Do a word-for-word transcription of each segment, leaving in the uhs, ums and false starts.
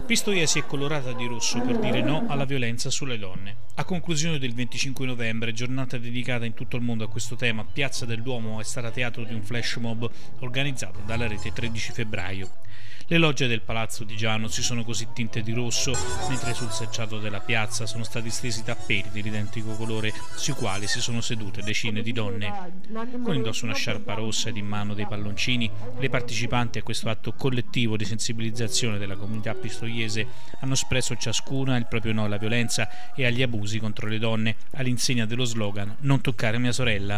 Pistoia si è colorata di rosso per dire no alla violenza sulle donne. A conclusione del venticinque novembre, giornata dedicata in tutto il mondo a questo tema, Piazza del Duomo è stata teatro di un flash mob organizzato dalla rete tredici febbraio. Le logge del Palazzo di Giano si sono così tinte di rosso, mentre sul selciato della piazza sono stati stesi tappeti dell'identico colore sui quali si sono sedute decine di donne. Con indosso una sciarpa rossa ed in mano dei palloncini, le partecipanti a questo atto collettivo di sensibilizzazione della comunità pistoiese hanno espresso ciascuna il proprio no alla violenza e agli abusi contro le donne, all'insegna dello slogan "Non toccare mia sorella".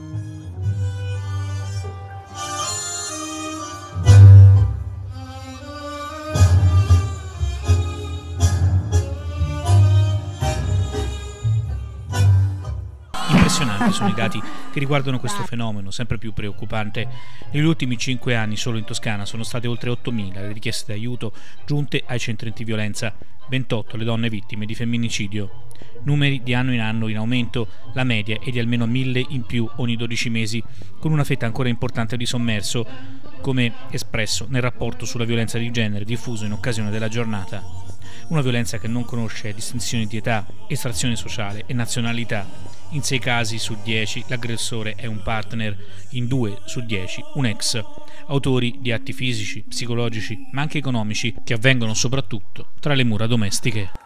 Impressionanti sono i dati che riguardano questo fenomeno, sempre più preoccupante. Negli ultimi cinque anni solo in Toscana sono state oltre ottomila le richieste d'aiuto giunte ai centri antiviolenza, ventotto le donne vittime di femminicidio. Numeri di anno in anno in aumento, la media è di almeno mille in più ogni dodici mesi, con una fetta ancora importante di sommerso, come espresso nel rapporto sulla violenza di genere diffuso in occasione della giornata. Una violenza che non conosce distinzioni di età, estrazione sociale e nazionalità. In sei casi su dieci l'aggressore è un partner, in due su dieci un ex. Autori di atti fisici, psicologici, ma anche economici, che avvengono soprattutto tra le mura domestiche.